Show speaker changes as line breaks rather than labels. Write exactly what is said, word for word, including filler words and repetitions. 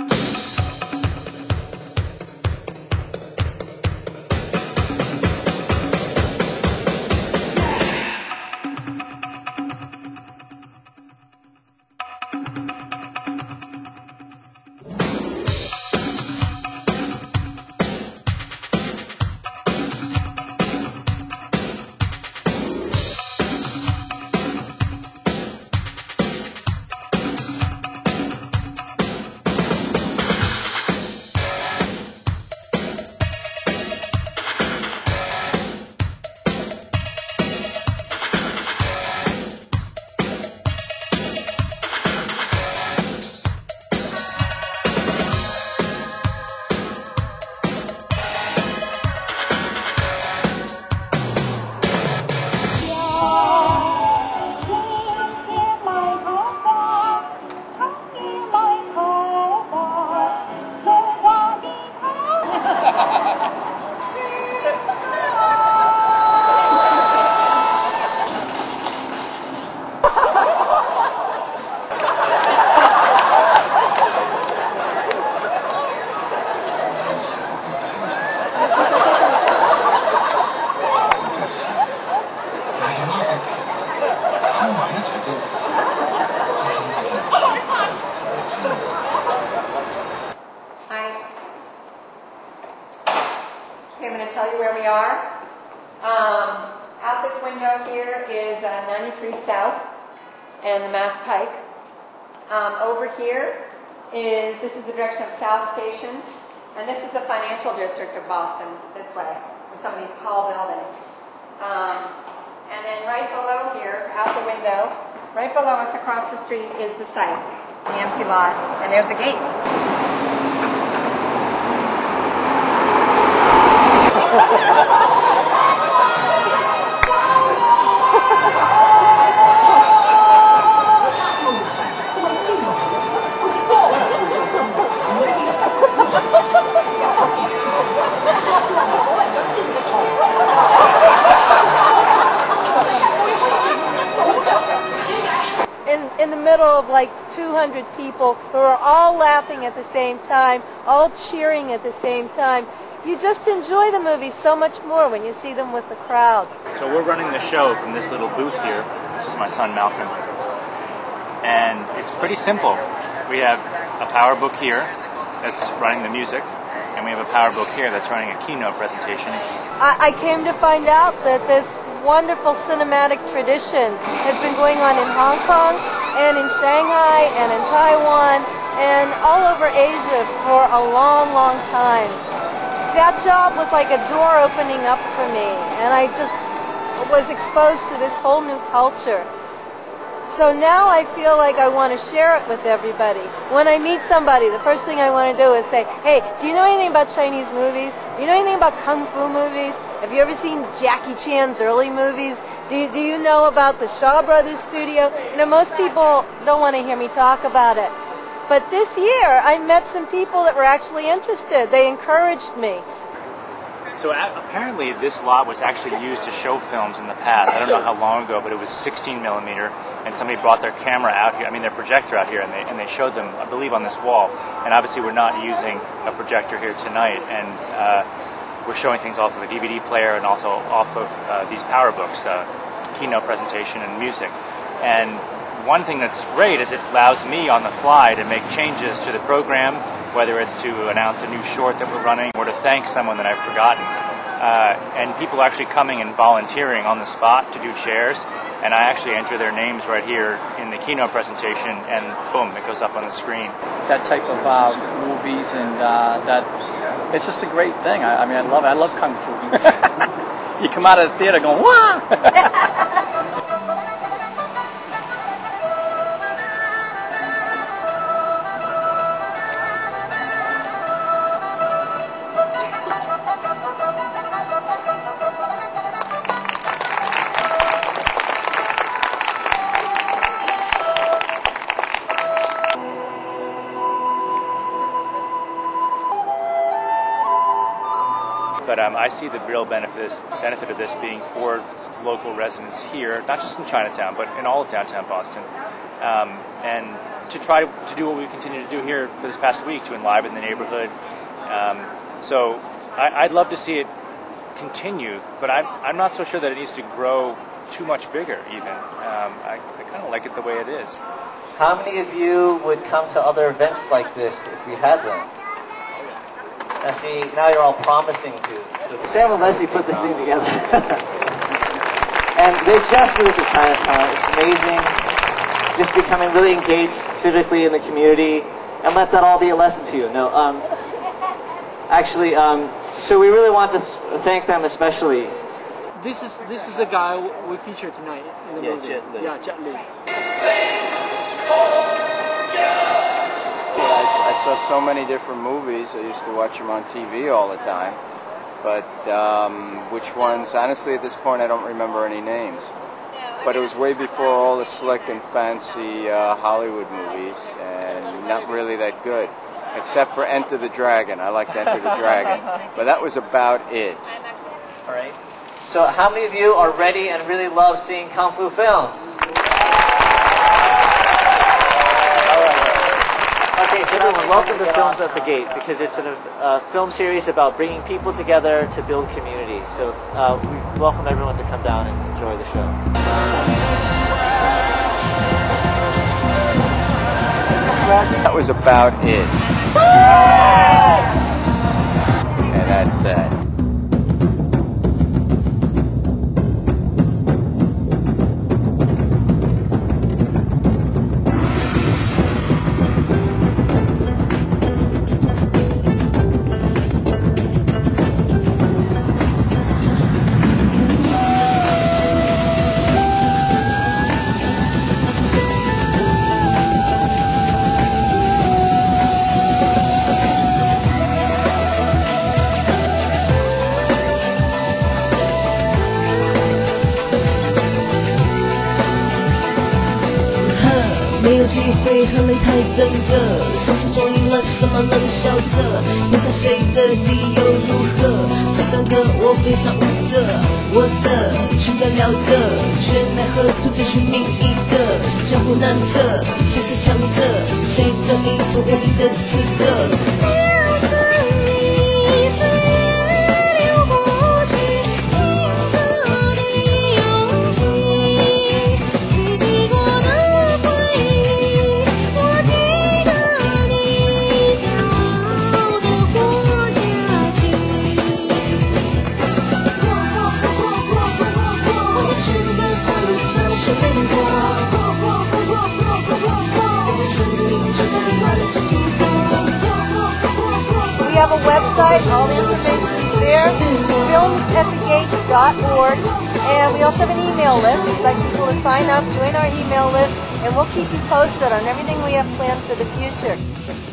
Okay, I'm going to tell you where we are. Um, out this window here is uh, ninety-three South and the Mass Pike. Um, over here is, this is the direction of South Station, and this is the financial district of Boston, this way, with some of these tall buildings. Um, and then right below here, out the window, right below us across the street is the site, the empty lot, and there's the gate. In, in the middle of like two hundred people who are all laughing at the same time, all cheering at the same time. You just enjoy the movie so much more when you see them with the crowd.
So we're running the show from this little booth here. This is my son Malcolm. And it's pretty simple. We have a power book here that's running the music, and we have a power book here that's running a keynote presentation.
I, I came to find out that this wonderful cinematic tradition has been going on in Hong Kong and in Shanghai and in Taiwan and all over Asia for a long, long time. That job was like a door opening up for me, and I just was exposed to this whole new culture. So now I feel like I want to share it with everybody. When I meet somebody, the first thing I want to do is say, hey, do you know anything about Chinese movies? Do you know anything about Kung Fu movies? Have you ever seen Jackie Chan's early movies? Do you, do you know about the Shaw Brothers studio? You know, most people don't want to hear me talk about it. But this year, I met some people that were actually interested. They encouraged me.
So apparently this lot was actually used to show films in the past. I don't know how long ago, but it was sixteen millimeter, and somebody brought their camera out here, I mean their projector out here, and they, and they showed them, I believe, on this wall. And obviously we're not using a projector here tonight, and uh, we're showing things off of a D V D player and also off of uh, these power books, uh, keynote presentation and music. And one thing that's great is it allows me on the fly to make changes to the program, whether it's to announce a new short that we're running or to thank someone that I've forgotten. Uh, and people are actually coming and volunteering on the spot to do chairs, and I actually enter their names right here in the keynote presentation, and boom, it goes up on the screen.
That type of uh, movies, and uh, that it's just a great thing. I, I mean, I love it. I love Kung Fu. You come out of the theater going, wah!
But um, I see the real benefit, benefit of this being for local residents here, not just in Chinatown, but in all of downtown Boston, um, and to try to do what we continue to do here for this past week, to enliven the neighborhood. Um, so I, I'd love to see it continue, but I'm, I'm not so sure that it needs to grow too much bigger even. Um, I, I kind of like it the way it is.
How many of you would come to other events like this if we had them? Now see, now you're all promising to. So Sam and Leslie put this thing together. And they just moved to Chinatown. It's amazing. Just becoming really engaged civically in the community, and let that all be a lesson to you. No, um, actually, um, so we really want to thank them especially.
This is this is the guy we featured tonight in the
Yeah,
movie.
Jet Li.
Yeah, Jet Li.
I, I saw so many different movies. I used to watch them on T V all the time. But um, which ones? Honestly, at this point, I don't remember any names. But it was way before all the slick and fancy uh, Hollywood movies, and not really that good. Except for Enter the Dragon. I liked Enter the Dragon. But that was about it.
All right. So how many of you are ready and really love seeing Kung Fu films? Okay, so everyone, welcome to Films at the Gate, because it's a uh, film series about bringing people together to build community. So uh, we welcome everyone to come down and enjoy the show.
That was about it. And that's that.
没有机会和擂台等着，上场终赢了，什么能笑着？留下谁的理由如何？只能跟我悲伤舞的，我的拳脚了得，却奈何途中寻觅一个江湖难测，谁是强者？谁证明做我你的资格？
We have a website, all the information is there, films at the gate dot org, and we also have an email list. We'd like people to sign up, join our email list, and we'll keep you posted on everything we have planned for the future.